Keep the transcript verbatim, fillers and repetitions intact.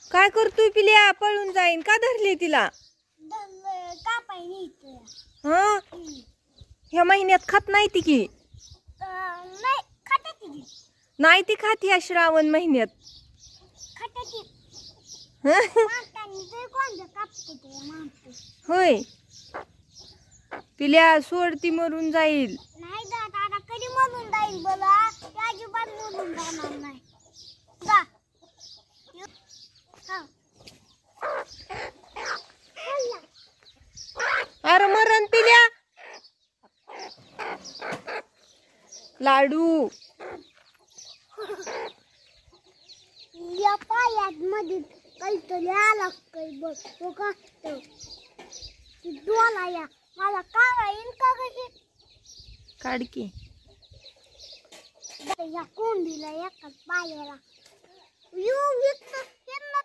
काय करतोय पिल्या? पळून जाईन का? धरली तिला? हा, ह्या महिन्यात खात नाही ती की? नाही ती खात ह्या श्रावण महिन्यात. होय, पिल्या सोड, ती मरून जाईल. नाही दादा कधी मरून जाईल बोला, अजिबात मरून जाणार नाही. जा. अरे मरण पिल्या. लाडू या पायात मध्ये काहीतरी आला काही बघ, तो का डोला या मला का येईल का कशी काढ की. या कोंडीला एकाच पायाला येऊ विकत